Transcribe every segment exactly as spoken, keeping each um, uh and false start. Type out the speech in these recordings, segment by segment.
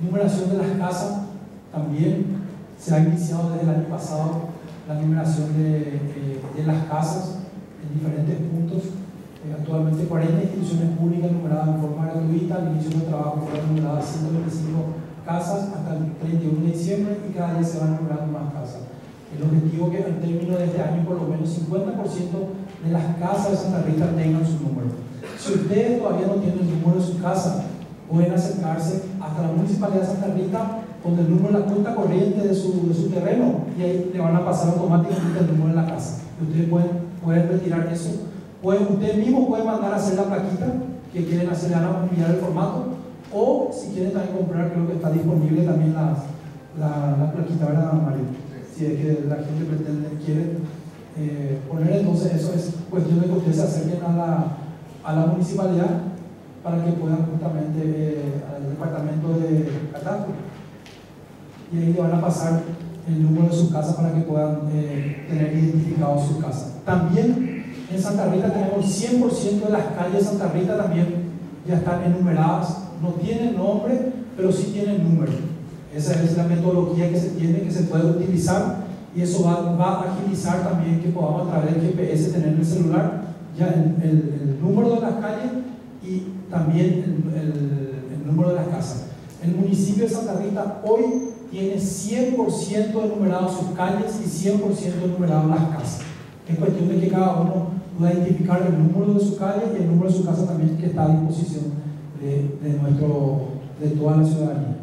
Numeración de las casas, también se ha iniciado desde el año pasado la numeración de, eh, de las casas en diferentes puntos. Eh, actualmente cuarenta instituciones públicas numeradas en forma gratuita. Al inicio del trabajo fueron numeradas ciento veinticinco casas hasta el treinta y uno de diciembre y cada día se van numerando más casas. El objetivo es que en términos de este año por lo menos cincuenta por ciento de las casas de Santa Rita tengan su número. Si ustedes todavía no tienen el número de su casa, pueden acercarse hasta la Municipalidad de Santa Rita con el número de la cuenta corriente de su, de su terreno y ahí le van a pasar automáticamente el número de la casa. Y ustedes pueden, pueden retirar eso. Pueden, ustedes mismos pueden mandar a hacer la plaquita que quieren hacer, le van a enviar el formato, o si quieren también comprar, creo que está disponible también la, la, la plaquita, ¿verdad, Mario? Si es que la gente pretende, quiere eh, poner, entonces eso es cuestión de que ustedes se acerquen a la, a la municipalidad para que puedan justamente eh, al departamento de catastro y ahí le van a pasar el número de su casa para que puedan eh, tener identificado su casa. También en Santa Rita tenemos cien por ciento de las calles de Santa Rita también ya están enumeradas, no tienen nombre pero sí tienen número. Esa es la metodología que se tiene, que se puede utilizar, y eso va, va a agilizar también que podamos a través del G P S tener en el celular ya el, el, el número de las calles y también el, el, el número de las casas. El municipio de Santa Rita hoy tiene cien por ciento enumerados sus calles y cien por ciento enumeradas las casas. Es cuestión de que cada uno pueda identificar el número de su calle y el número de su casa también, que está a disposición de, de, nuestro, de toda la ciudadanía.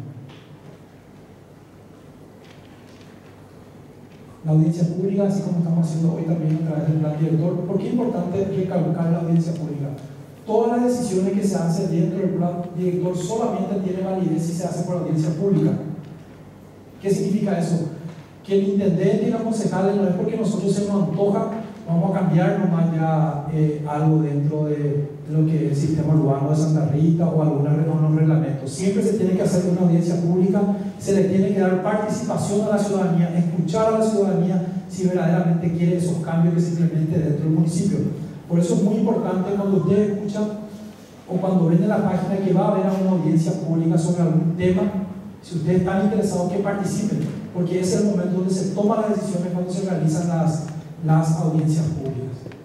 La audiencia pública, así como estamos haciendo hoy también a través del plan director. ¿Por qué es importante recalcar la audiencia pública? Todas las decisiones que se hacen dentro del plan director solamente tienen validez si se hace por audiencia pública. ¿Qué significa eso? Que el intendente y los concejales no es porque nosotros se nos antoja, vamos a cambiar nomás ya eh, algo dentro de, de lo que es el sistema urbano de Santa Rita o algunos reglamentos. Siempre se tiene que hacer una audiencia pública, se le tiene que dar participación a la ciudadanía, escuchar a la ciudadanía si verdaderamente quiere esos cambios que se implementen dentro del municipio. Por eso es muy importante cuando ustedes escuchan o cuando ven en la página que va a haber una audiencia pública sobre algún tema, si ustedes están interesados, que participen, porque es el momento donde se toman las decisiones cuando se realizan las, las audiencias públicas.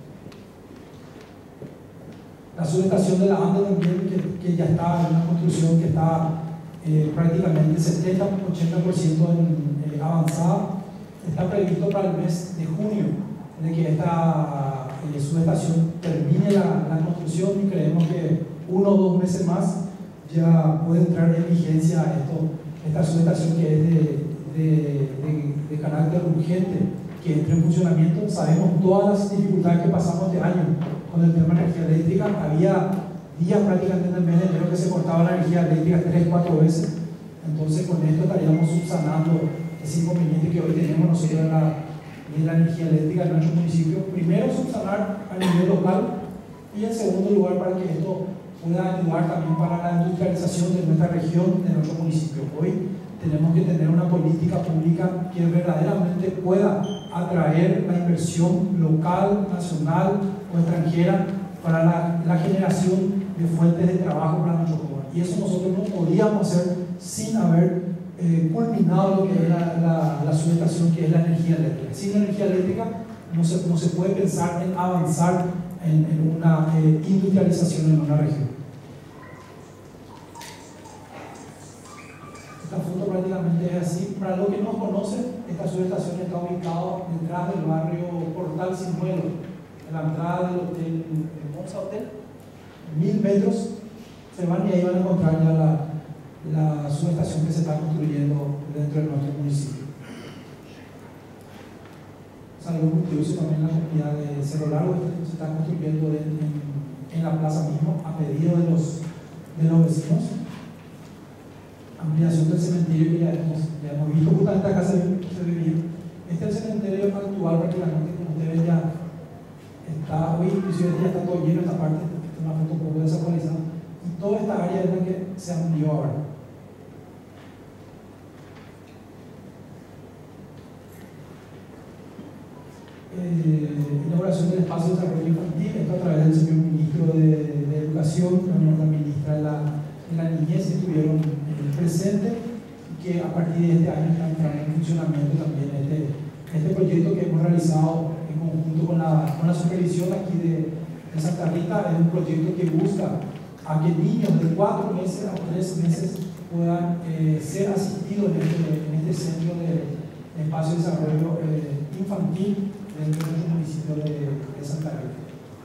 La subestación de la ANDE también, que, que ya está en una construcción que está eh, prácticamente setenta a ochenta por ciento en, eh, avanzada, está previsto para el mes de junio, de que esta eh, subestación termine la, la construcción, y creemos que uno o dos meses más ya puede entrar en vigencia esto, esta subestación que es de, de, de, de carácter urgente, que entre en funcionamiento. Sabemos todas las dificultades que pasamos este año con el tema de energía eléctrica. Había días prácticamente en el mes de enero que se cortaba la energía eléctrica tres, cuatro veces. Entonces con esto estaríamos subsanando ese inconveniente que hoy tenemos nosotros en la, en la energía eléctrica en nuestro municipio. Primero, subsanar a nivel local, y en segundo lugar para que esto pueda ayudar también para la industrialización de nuestra región, de nuestro municipio. Hoy tenemos que tener una política pública que verdaderamente pueda atraer la inversión local, nacional o extranjera para la, la generación de fuentes de trabajo para nuestros jóvenes. Y eso nosotros no podíamos hacer sin haber eh, culminado lo que es la, la, la subestación, que es la energía eléctrica. Sin la energía eléctrica no se, no se puede pensar en avanzar en, en una eh, industrialización en una región. Esta foto prácticamente es así. Para los que no conocen, esta subestación está ubicada detrás del barrio Portal Sinuelo, en la entrada del hotel, el Monza Hotel. Mil metros se van y ahí van a encontrar ya la, la subestación que se está construyendo dentro de nuestro municipio. Salud Multiuso también en la comunidad de Cerro Largo se está construyendo en, en, en la plaza mismo a pedido de los, de los vecinos. Ampliación del cementerio que ya hemos, ya hemos visto, justamente acá se, se vivía. Este es el cementerio actual, prácticamente, como ustedes ven, ya está, hoy inclusive ya está todo lleno esta parte, una foto un poco desactualizada, y toda esta área es la que se amplió ahora. Eh, inauguración del espacio de desarrollo infantil, esto a través del señor ministro de, de Educación, la, la ministra de la de la niñez estuvieron eh, presentes y que a partir de este año está entrando en funcionamiento también este, este proyecto que hemos realizado en conjunto con la, con la supervisión aquí de, de Santa Rita. Es un proyecto que busca a que niños de cuatro meses a tres meses puedan eh, ser asistidos en este, en este centro de, de espacio de desarrollo eh, infantil dentro del municipio de, de Santa Rita.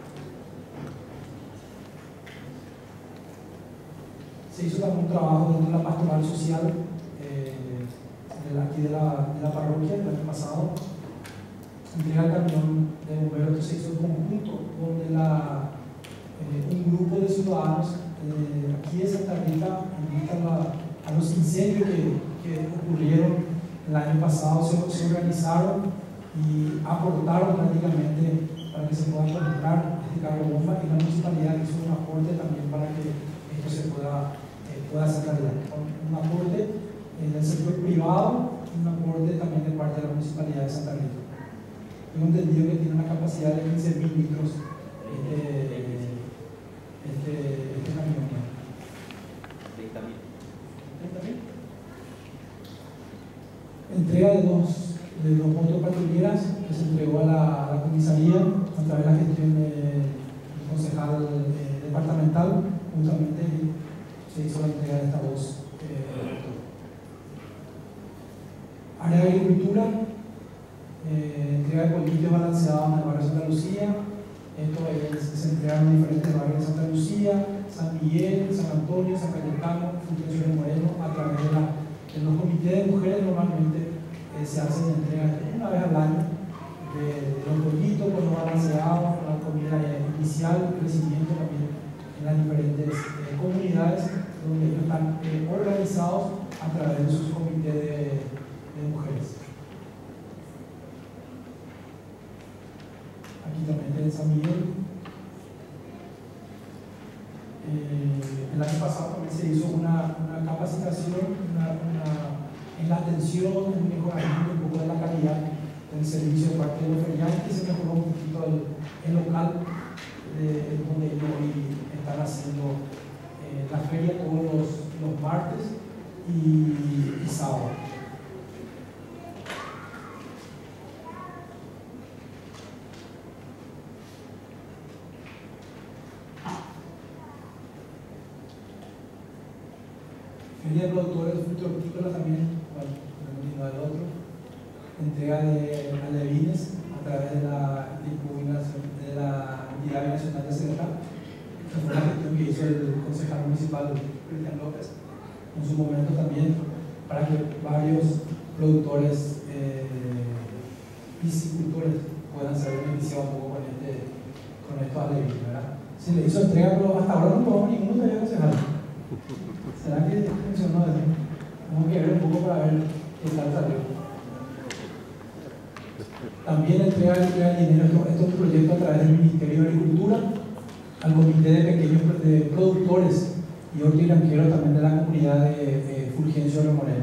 Se hizo también un trabajo dentro de la pastoral social eh, de la, aquí de la, de la parroquia el año pasado. Entrega el camión de bomberos que se hizo en conjunto, donde la, eh, un grupo de ciudadanos eh, aquí de Santa Rita invitan a, a los incendios que, que ocurrieron el año pasado, se, se organizaron y aportaron prácticamente para que se pueda comprar este carro bomba, y la municipalidad hizo un aporte también para que esto se pueda pueda ser realidad, con un aporte eh, del sector privado y un aporte también de parte de la Municipalidad de Santa Rita. Tengo entendido que tiene una capacidad de quince mil litros este, este, este camión. treinta mil. Entrega de dos, de dos motopatrulleras que se entregó a la, a la comisaría a través de la gestión del de concejal eh, departamental, justamente se hizo la entrega de estas dos. Eh, área de agricultura, eh, entrega de polillos balanceados en el barrio de Santa Lucía. Esto es, se entregaron en diferentes barrios de Santa Lucía, San Miguel, San Antonio, San Cayetano, Fulgencio de Moreno, a través de, la, de los comités de mujeres. Normalmente eh, se hacen entregas una vez al año de, de los pollitos con los balanceados, con la comida inicial, crecimiento también en las diferentes eh, comunidades donde ellos están eh, organizados a través de sus comités de, de mujeres. Aquí también en San Miguel. Eh, el año pasado también se hizo una, una capacitación una, una, en la atención, en un mejoramiento un poco de la calidad del servicio de parte de los feriantes, que se mejoró un poquito el, el local de, donde ellos hoy están haciendo eh, la feria todos los, los martes y, y sábado. Feria de productores de frutos hortícolas también, bueno, continuar el otro. Entrega de alevines a través de la impugnación de la entidad binacional de Cerca. Esta fue la gestión que hizo el concejal municipal Cristian López en su momento también, para que varios productores eh, piscicultores puedan ser beneficiados un poco con, este, con estos alevines, ¿verdad? Se le hizo entrega, pero hasta ahora no tomamos ninguno de ellos, concejal. ¿Será que funcionó eso? Tenemos que ver un poco para ver qué tal salió. También entrega, entrega el dinero, esto, esto es un proyecto a través del Ministerio de Agricultura al Comité de Pequeños de Productores y Hortigranqueros también de la comunidad de eh, Fulgencio de Moreno.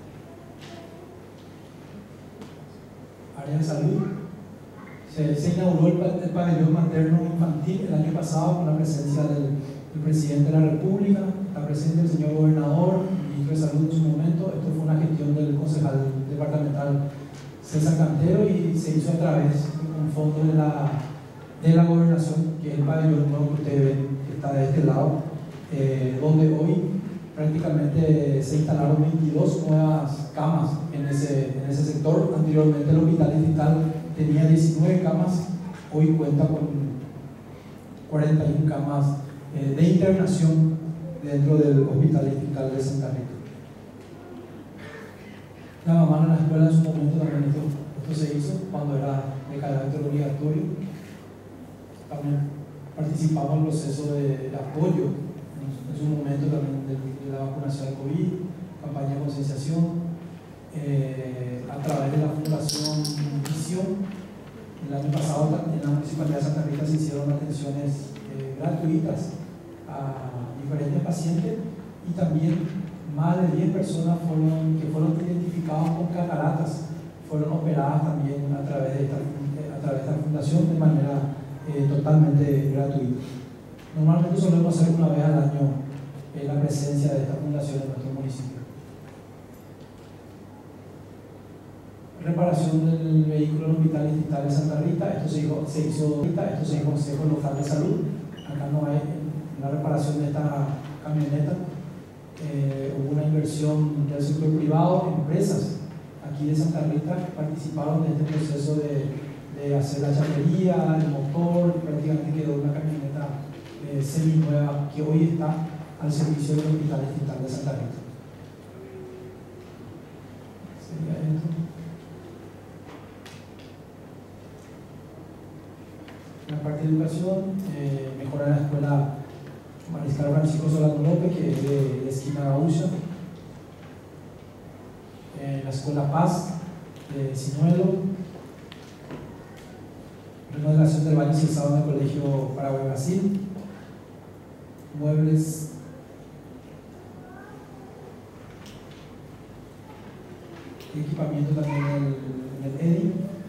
Área de salud. Se, se inauguró el, el pabellón materno infantil el año pasado con la presencia del, del presidente de la República, la presencia del señor gobernador, ministro de Salud en su momento. Esto fue una gestión del concejal departamental César Cantero y se hizo a través de un fondo de la, de la gobernación, que es el pabellón nuevo que ustedes ven que está de este lado, eh, donde hoy prácticamente se instalaron veintidós nuevas camas en ese, en ese sector. Anteriormente el hospital distrital tenía diecinueve camas, hoy cuenta con cuarenta y una camas eh, de internación dentro del hospital distrital de Santa Rita. La mamá en la escuela en su momento también esto, esto se hizo cuando era de carácter obligatorio. También participamos en el proceso de, de apoyo en, en su momento también de, de la vacunación del COVID, campaña de concienciación, eh, a través de la Fundación Visión. El año pasado en la Municipalidad de Santa Rita se hicieron atenciones eh, gratuitas a diferentes pacientes y también más de diez personas fueron, que fueron identificadas con cataratas fueron operadas también a través de esta, a través de esta fundación de manera eh, totalmente gratuita. Normalmente solemos hacer una vez al año eh, la presencia de esta fundación en nuestro municipio. Reparación del vehículo del Hospital Distrital de Santa Rita, esto se hizo, se hizo, esto se hizo Consejo Local de Salud. Acá no hay la reparación de esta camioneta. Eh, hubo una inversión del sector privado, empresas aquí de Santa Rita participaron de este proceso de, de hacer la chapería, el motor, prácticamente quedó una camioneta eh, semi-nueva que hoy está al servicio del Hospital Distrital de Santa Rita. Sería esto. En la parte de educación, eh, mejorar la escuela Mariscal Francisco Solano López, que es de, de esquina Gaucha. Eh, la escuela Paz de Sinuelo. Remodelación del baño cesado en el colegio Paraguay Brasil. Muebles. Equipamiento también en el, en el E D I.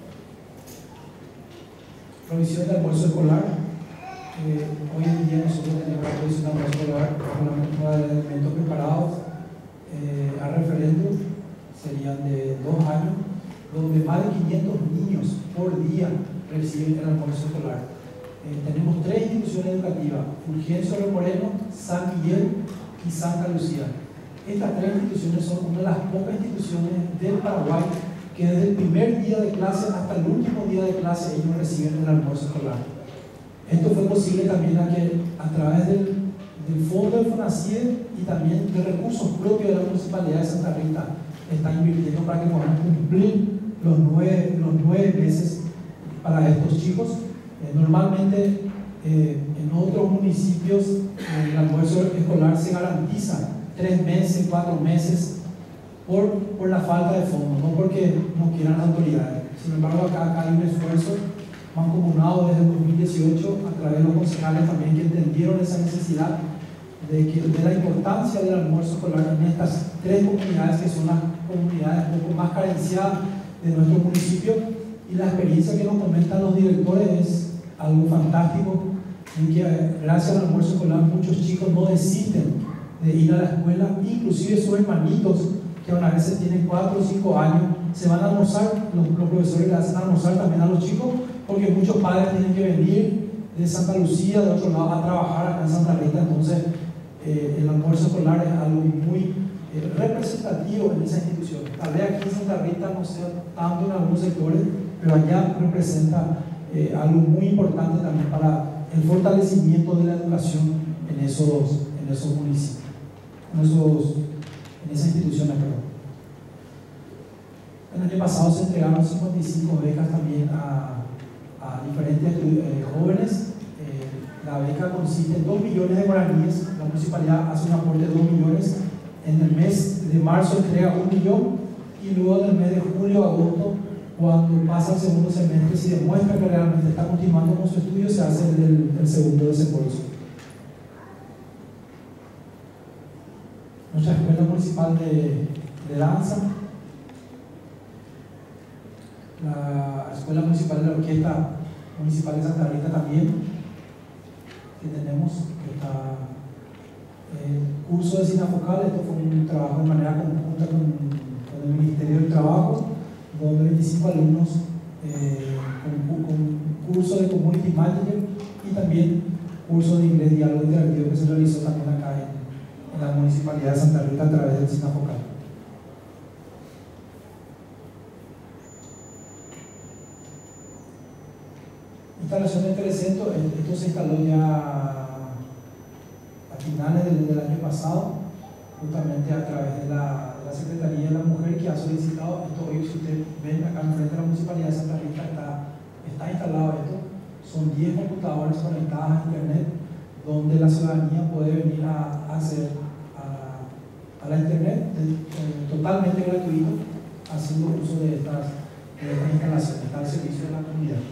Provisión de almuerzo escolar. Eh, hoy en día nosotros tenemos la provisión de almuerzo escolar con la mezcla de alimentos preparados eh, a referéndum, serían de dos años, donde más de quinientos niños por día reciben el almuerzo escolar. Eh, tenemos tres instituciones educativas: Fulgencio Moreno, San Miguel y Santa Lucía. Estas tres instituciones son una de las pocas instituciones del Paraguay que desde el primer día de clase hasta el último día de clase ellos reciben el almuerzo escolar. Esto fue posible también a, que, a través del, del fondo del FONACIE y también de recursos propios de la Municipalidad de Santa Rita está invirtiendo para que podamos cumplir los nueve, los nueve meses para estos chicos. Eh, normalmente eh, en otros municipios eh, el almuerzo escolar se garantiza tres meses, cuatro meses por, por la falta de fondos, no porque no quieran las autoridades. Sin embargo, acá, acá hay un esfuerzo mancomunado desde el dos mil dieciocho a través de los concejales también que entendieron esa necesidad de, que, de la importancia del almuerzo escolar en estas tres comunidades que son las comunidades un poco más carenciadas de nuestro municipio, y la experiencia que nos comentan los directores es algo fantástico, en que gracias al almuerzo escolar muchos chicos no desisten de ir a la escuela, inclusive sus hermanitos que a veces tienen cuatro o cinco años se van a almorzar, los, los profesores le hacen almorzar también a los chicos, porque muchos padres tienen que venir de Santa Lucía, de otro lado, a trabajar acá en Santa Rita. Entonces eh, el almuerzo escolar es algo muy eh, representativo en esa institución. Tal vez aquí en Santa Rita no sea tanto en algunos sectores, pero allá representa eh, algo muy importante también para el fortalecimiento de la educación en esos, en esos municipios, en, esos, en esas instituciones, perdón. El año pasado se entregaron cincuenta y cinco becas también a, a diferentes eh, jóvenes. Eh, la beca consiste en dos millones de guaraníes. La municipalidad hace un aporte de dos millones. En el mes de marzo entrega un millón, y luego en el mes de julio, agosto, cuando pasa el segundo semestre, si demuestra que realmente está continuando con su estudio, se hace el, el segundo desembolso. Nuestra escuela municipal de, de danza, la escuela municipal de la orquesta municipal de Santa Rita también, que tenemos, que está eh, curso de Sinafocal. Esto fue un trabajo de manera conjunta con, con el Ministerio del Trabajo, donde veinticinco alumnos eh, con, con curso de Community Manager y también curso de inglés diálogo interactivo que se realizó también acá en, en la Municipalidad de Santa Rita a través del Sinafocal. Instalación del telecentro, esto se instaló ya a finales del, del año pasado, justamente a través de la, de la Secretaría de la Mujer, que ha solicitado esto. Hoy, si ustedes ven acá enfrente de la Municipalidad de Santa Rita, está, está instalado esto. Son diez computadoras conectadas a internet, donde la ciudadanía puede venir a, a hacer a, a la internet de, eh, totalmente gratuito, haciendo uso de estas, de estas instalaciones. Está al servicio de la comunidad.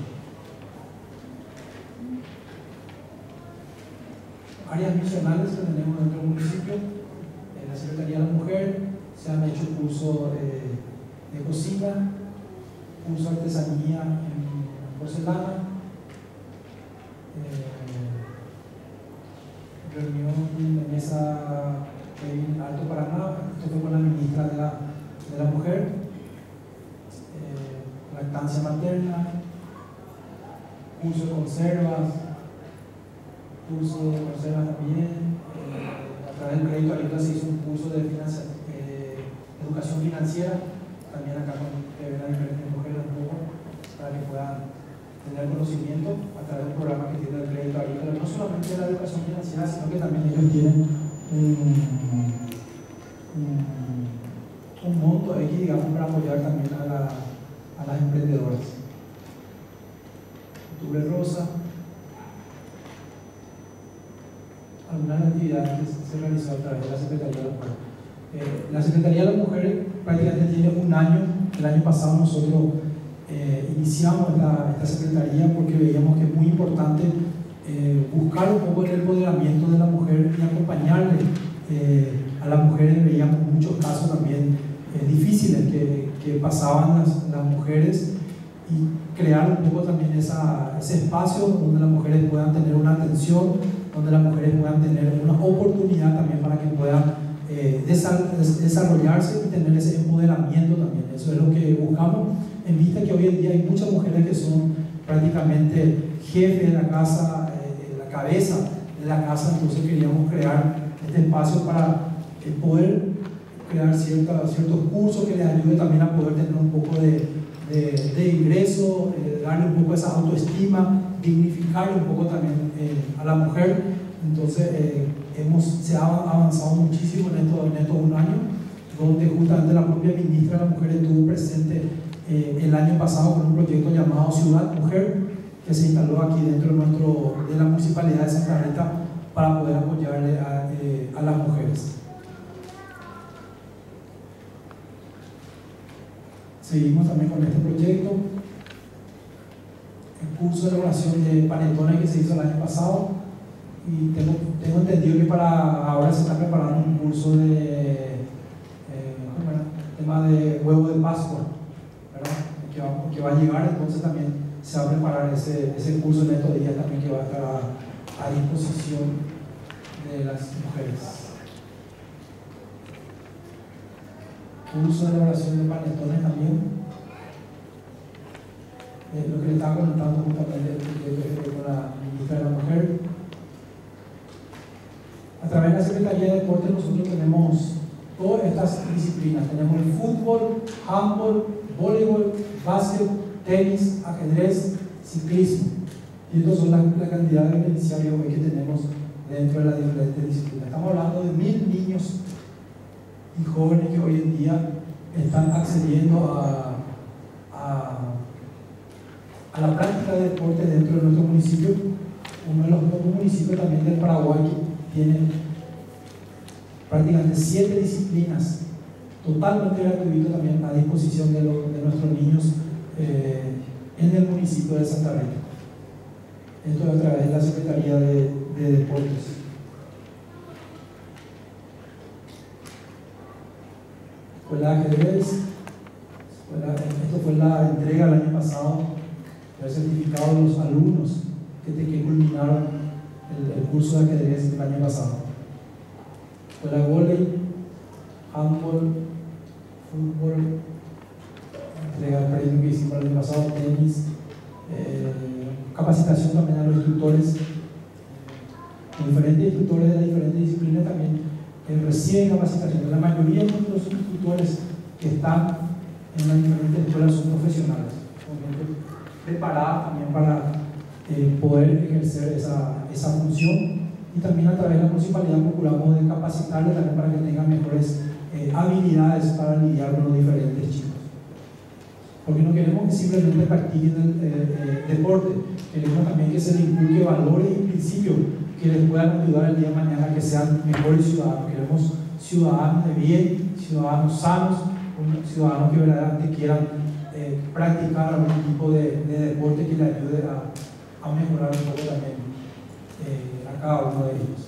Áreas misionales que tenemos en nuestro municipio. En la Secretaría de la Mujer se han hecho cursos de, de cocina, curso de artesanía en porcelana, eh, reunión de mesa en Alto Paraná. Esto fue con la ministra de la, de la Mujer, eh, lactancia materna, curso de conservas, curso de conservas también. Eh, a través del crédito agrícola se hizo un curso de financia, eh, educación financiera, también acá con que ven a diferentes mujeres un poco, para que puedan tener conocimiento a través del programa que tiene el crédito agrícola, no solamente de la educación financiera, sino que también ellos tienen un, un, un monto X, digamos, para apoyar también a, la, a las emprendedoras. Octubre Rosa, algunas actividades que se realizaron a través de la Secretaría de la Mujer. Eh, la Secretaría de la Mujer prácticamente tiene un año. El año pasado nosotros eh, iniciamos esta, esta Secretaría porque veíamos que es muy importante eh, buscar un poco el empoderamiento de la mujer y acompañarle eh, a las mujeres. Veíamos muchos casos también eh, difíciles que, que pasaban las, las mujeres, y crear un poco también esa, ese espacio donde las mujeres puedan tener una atención, donde las mujeres puedan tener una oportunidad también para que puedan eh, desarrollarse y tener ese empoderamiento también. Eso es lo que buscamos, en vista que hoy en día hay muchas mujeres que son prácticamente jefes de la casa, eh, la cabeza de la casa. Entonces queríamos crear este espacio para eh, poder crear cierta, ciertos cursos que les ayude también a poder tener un poco de De, de ingreso, eh, darle un poco esa autoestima, dignificarle un poco también eh, a la mujer. Entonces eh, hemos, se ha avanzado muchísimo en estos en esto un año, donde justamente la propia ministra de la Mujer estuvo presente eh, el año pasado con un proyecto llamado Ciudad Mujer, que se instaló aquí dentro de, nuestro, de la Municipalidad de Santa Rita para poder apoyarle a, eh, a las mujeres. Seguimos también con este proyecto, el curso de elaboración de panetones que se hizo el año pasado, y tengo, tengo entendido que para ahora se está preparando un curso de eh, bueno, tema de huevo de Pascua, ¿verdad? Que, va, que va a llegar. Entonces también se va a preparar ese, ese curso en estos días también, que va a estar a, a disposición de las mujeres. Curso de elaboración de panetones también. Eh, lo que le estaba comentando justamente con la ministra de la Mujer. A través de la Secretaría de Deportes nosotros tenemos todas estas disciplinas. Tenemos el fútbol, handball, voleibol, básquet, tenis, ajedrez, ciclismo. Y estas son las la cantidad de beneficiarios hoy que tenemos dentro de las diferentes disciplinas. Estamos hablando de mil niños y jóvenes que hoy en día están accediendo a, a, a la práctica de deporte dentro de nuestro municipio, uno de los pocos municipios también del Paraguay que tiene prácticamente siete disciplinas totalmente gratuitas también a disposición de, lo, de nuestros niños eh, en el municipio de Santa Rita. Esto es a través de la Secretaría de, de Deportes. Escuela de ajedrez, escuela, esto fue la entrega el año pasado del certificado de los alumnos que, te, que culminaron el, el curso de ajedrez del año pasado. Escuela de vóley, handball, fútbol, entrega del premio que hicimos el año pasado, tenis, eh, capacitación también a los instructores, los diferentes instructores de las diferentes disciplinas también eh, reciben capacitación. La mayoría de los instructores que están en las diferentes escuelas son profesionales, son gente preparada también para eh, poder ejercer esa, esa función, y también a través de la municipalidad procuramos de capacitarles también para que tengan mejores eh, habilidades para lidiar con los diferentes chicos, porque no queremos que simplemente practiquen el eh, eh, deporte, queremos también que se les inculque valores y principios que les puedan ayudar el día de mañana a que sean mejores ciudadanos. Queremos ciudadanos de bien, ciudadanos sanos, ciudadanos que verdaderamente quieran eh, practicar algún tipo de, de deporte que les ayude a, a mejorar un poco también eh, a cada uno de ellos.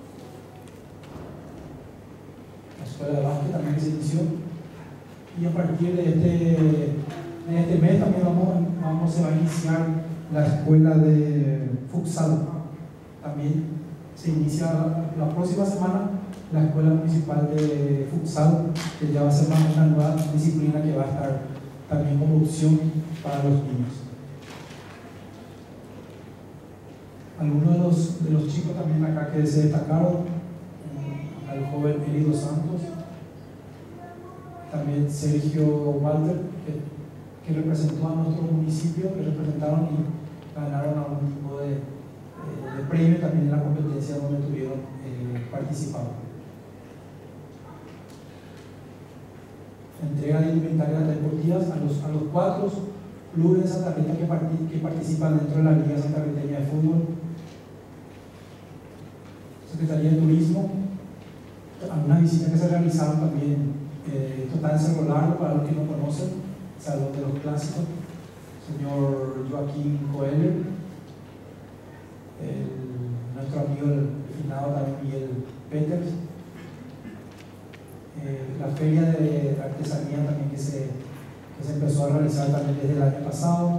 La escuela de básquet también se inició, y a partir de este, de este mes también vamos, vamos, se va a iniciar la escuela de futsal. También se inicia la, la próxima semana la Escuela Municipal de Futsal, que ya va a ser una nueva disciplina que va a estar también como opción para los niños. Algunos de los, de los chicos también acá que se destacaron, al joven Erido Santos, también Sergio Walter, que, que representó a nuestro municipio, que representaron y ganaron algún tipo de, de, de premio también en la competencia donde estuvieron eh, participando. Entrega de indumentarias deportivas a los, a los cuatro clubes de Santa Rita que, part, que participan dentro de la Liga Santarriteña de Fútbol. Secretaría de Turismo, algunas visitas que se realizaron también, eh, esto está en Cerro Largo para los que no conocen, Salón de los Clásicos, señor Joaquín Coelho, el, nuestro amigo el finado también Miguel Peters, eh, la feria de artesanía también que se, que se empezó a realizar también desde el año pasado,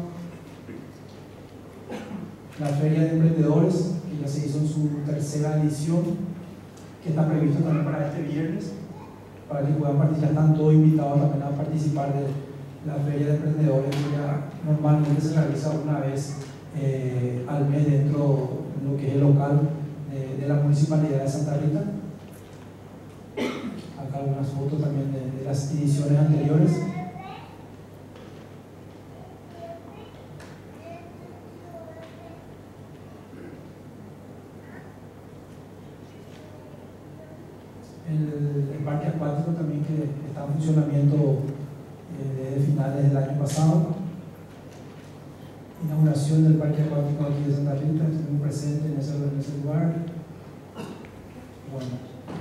la feria de emprendedores que ya se hizo en su tercera edición, que está previsto también para este viernes, para que puedan participar. Están todos invitados también a participar de la feria de emprendedores, que ya normalmente se realiza una vez eh, al mes dentro de lo que es el local de, de la Municipalidad de Santa Rita. Acá algunas fotos también de, de las ediciones anteriores. El, el parque acuático también que está en funcionamiento eh, desde finales del año pasado. Inauguración del parque acuático aquí de Santa Rita, estuvimos presentes en ese, en ese lugar. Bueno,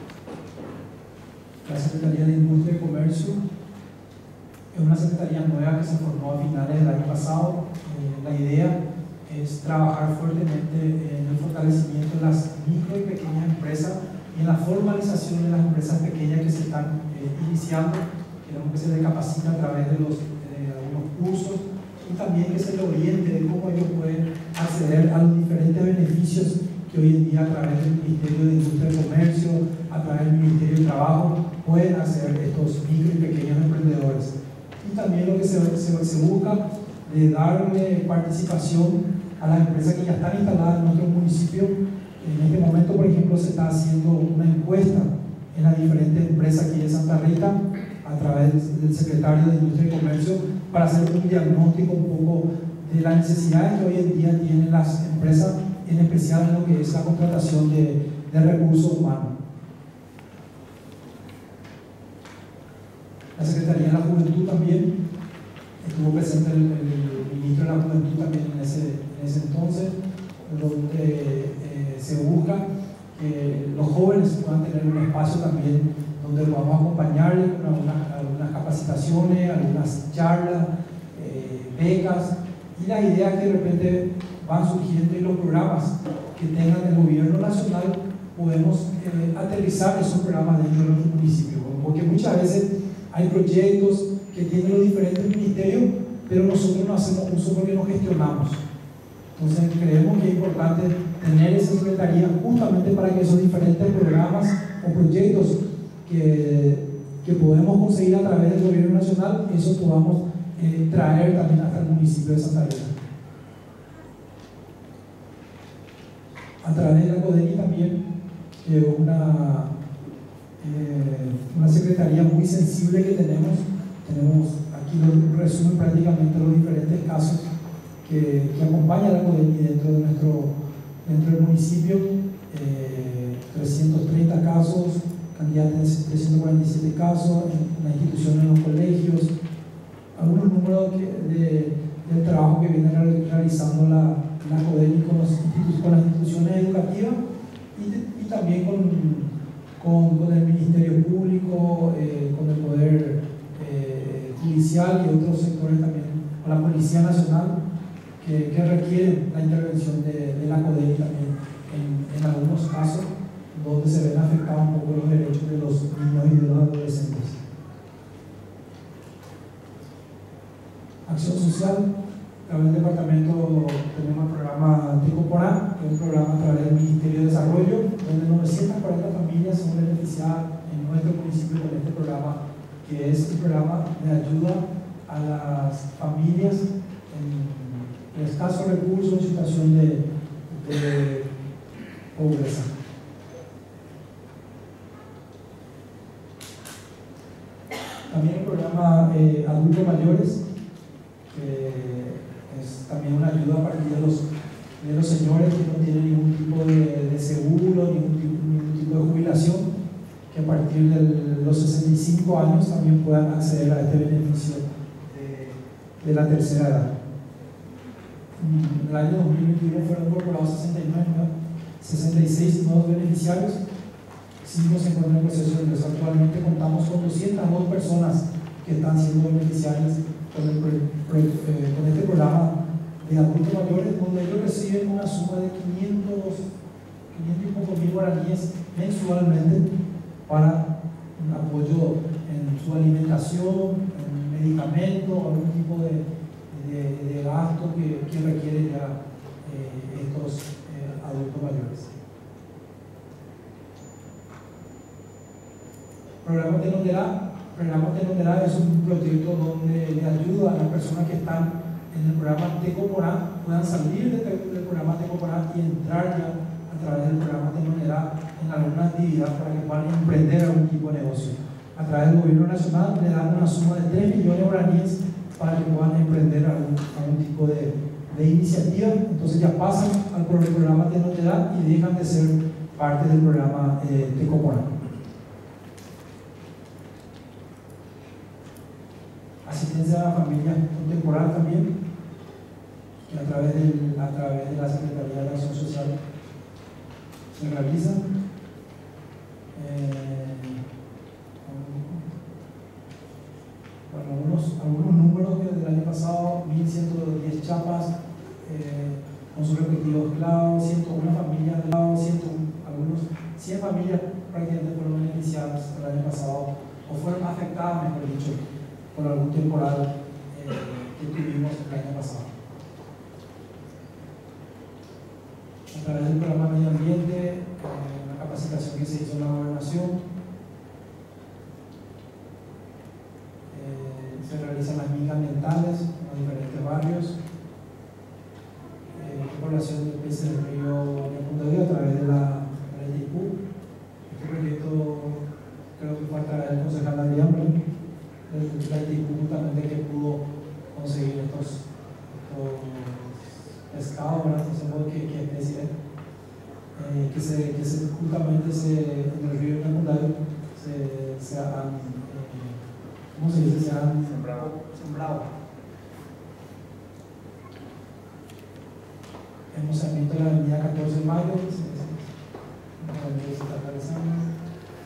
la Secretaría de Industria y Comercio es una secretaría nueva que se formó a finales del año pasado. Eh, la idea es trabajar fuertemente en el fortalecimiento de las micro y pequeñas empresas y en la formalización de las empresas pequeñas que se están eh, iniciando. Queremos que se les capacite a través de, los, de algunos cursos y también que se les oriente de cómo ellos pueden acceder a los diferentes beneficios que hoy en día a través del Ministerio de Industria y Comercio, a través del Ministerio de Trabajo, pueden acceder estos micro y pequeños emprendedores. Y también lo que se, se, se busca de darle participación a las empresas que ya están instaladas en nuestro municipio. En este momento, por ejemplo, se está haciendo una encuesta en las diferentes empresas aquí de Santa Rita a través del secretario de Industria y Comercio para hacer un diagnóstico un poco de las necesidades que hoy en día tienen las empresas, en especial en lo que es la contratación de, de recursos humanos. La Secretaría de la Juventud también estuvo presente el, el ministro de la Juventud también en ese, en ese entonces, donde eh, se busca que los jóvenes puedan tener un espacio también donde los vamos a acompañar con algunas, algunas capacitaciones, algunas charlas, eh, becas y las ideas que de repente van surgiendo y los programas que tengan el gobierno nacional podemos eh, aterrizar esos programas dentro de nuestro municipio, porque muchas veces hay proyectos que tienen los diferentes ministerios, pero nosotros no hacemos uso porque no gestionamos. Entonces creemos que es importante tener esa secretaría justamente para que esos diferentes programas o proyectos que, que podemos conseguir a través del gobierno nacional, eso podamos eh, traer también hasta el municipio de Santa Rita. A través de la CODENI también, que es una, eh, una secretaría muy sensible que tenemos, tenemos aquí lo resumen prácticamente los diferentes casos que, que acompaña la CODENI dentro de nuestro dentro del municipio, eh, trescientos treinta casos, candidatos en trescientos cuarenta y siete casos, en la institución, en los colegios, algunos números que, de, del trabajo que viene realizando la, la CODENI con, los, con las instituciones educativas y, y también con, con, con el Ministerio Público, eh, con el Poder eh, Judicial y otros sectores también, con la Policía Nacional, que, que requieren la intervención de, de la CODENI también en, en algunos casos donde se ven afectados un poco los derechos de los niños y de los adolescentes. Acción social, través del departamento tenemos el programa Tecoporá, que es un programa a través del Ministerio de Desarrollo, donde novecientas cuarenta familias son beneficiadas en nuestro municipio con este programa, que es un programa de ayuda a las familias en escasos recursos, en situación de, de pobreza. También el programa eh, Adultos Mayores, que es también una ayuda a partir de los, de los señores que no tienen ningún tipo de, de seguro, ningún tipo, ningún tipo de jubilación, que a partir de los sesenta y cinco años también puedan acceder a este beneficio de, de la tercera edad. En el año dos mil veintiuno fueron incorporados sesenta y nueve, sesenta y seis nuevos beneficiarios, cinco se encuentran en proceso de ingreso. Actualmente contamos con doscientas dos personas que están siendo beneficiarias con, el, eh, con este programa de adultos mayores, donde ellos reciben una suma de quinientos, quinientos y poco mil guaraníes mensualmente para un apoyo en su alimentación, en medicamentos, algún tipo de, de, de gasto que, que requieren ya eh, estos eh, adultos mayores. Programa Tenondera. Programa Tenondera es un proyecto donde le ayuda a las personas que están en el programa Tecoporá puedan salir de, del programa Tecoporá y entrar ya a través del programa Tenondera en alguna actividad para que puedan emprender algún tipo de negocio. A través del gobierno nacional le dan una suma de tres millones de guaraníes para que puedan emprender algún, algún tipo de, de iniciativa. Entonces ya pasan al programa Tenondera y dejan de ser parte del programa eh, Tecoporá. Asistencia a la familia contemporánea también, que a través, del, a través de la Secretaría de Acción Social se realiza. Eh, bueno, algunos, algunos números que del año pasado: mil ciento diez chapas eh, con sus respectivos clavos, ciento uno familias de clavos, algunos cien familias prácticamente fueron beneficiadas el año pasado, o fueron afectadas, mejor dicho, por algún temporal eh, que tuvimos el año pasado. A través del programa Medio Ambiente, eh, una capacitación que se hizo en la gobernación, eh, se realizan las migas ambientales en los diferentes barrios, eh, población de peces del río de Punta Vida a través de la de I P U. Este proyecto creo que fue a través del concejal Adrián, el justamente que pudo conseguir estos, estos pescados, ¿verdad? No sé qué, qué especie es, eh, que, se, que se, justamente se, en el río secundario se, se han, eh, ¿cómo se dice? Se han sembrado. sembrado. Hemos abierto la avenida catorce de mayo, se, se, se está realizando.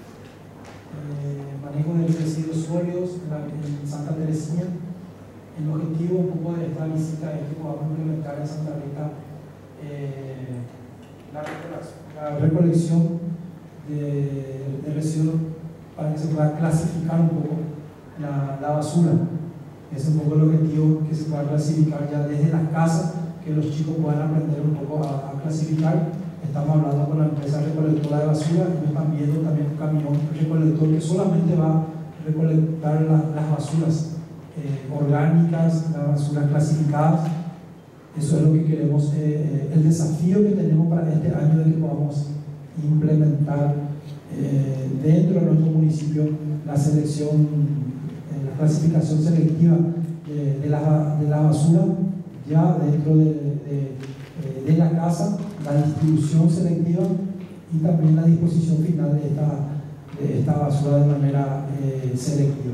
Eh, manejo de residuos sólidos en Santa Teresina. El objetivo un poco de esta visita es que podamos implementar en Santa Rita eh, la, la recolección de, de residuos para que se pueda clasificar un poco la, la basura. Es un poco el objetivo, que se pueda clasificar ya desde las casas, que los chicos puedan aprender un poco a, a clasificar. Estamos hablando con la empresa recolectora de basura, y están viendo también un camión recolector que solamente va a recolectar la, las basuras eh, orgánicas, las basuras clasificadas. Eso es lo que queremos, eh, el desafío que tenemos para este año, de que podamos implementar eh, dentro de nuestro municipio la selección, eh, la clasificación selectiva de, de, la, de la basura ya dentro de, de de la casa, la distribución selectiva y también la disposición final de esta, de esta basura de manera eh, selectiva.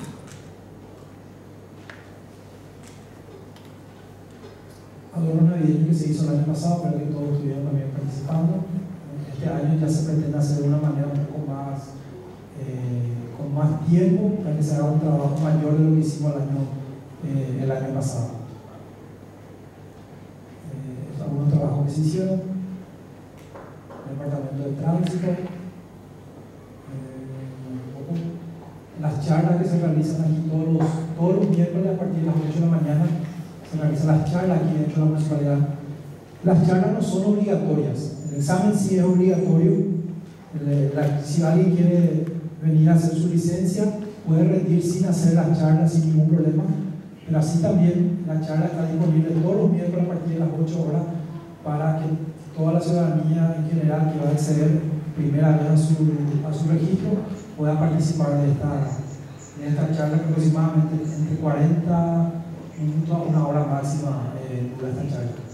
Adorno navideño que se hizo el año pasado, pero que todos estuvieron también participando. Este año ya se pretende hacer de una manera un poco más, eh, con más tiempo, para que se haga un trabajo mayor de lo que hicimos el año, eh, el año pasado. Algunos trabajos que se hicieron, el departamento de tránsito, eh, las charlas que se realizan aquí todos los, todos los miércoles a partir de las ocho de la mañana se realizan las charlas aquí dentro de la municipalidad. Las charlas no son obligatorias, el examen sí es obligatorio. El, la, si alguien quiere venir a hacer su licencia, puede rendir sin hacer las charlas sin ningún problema, pero así también la charla está disponible todos los miércoles a partir de las ocho horas para que toda la ciudadanía en general que va a acceder primera vez a su, a su registro pueda participar de esta, de esta charla, que aproximadamente entre cuarenta minutos a una hora máxima eh, dura esta charla.